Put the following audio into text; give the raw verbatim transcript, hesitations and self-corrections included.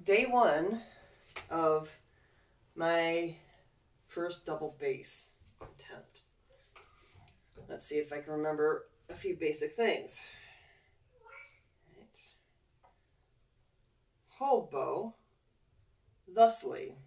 day one of my first double bass attempt. Let's see if I can remember a few basic things. Right. Hold bow thusly.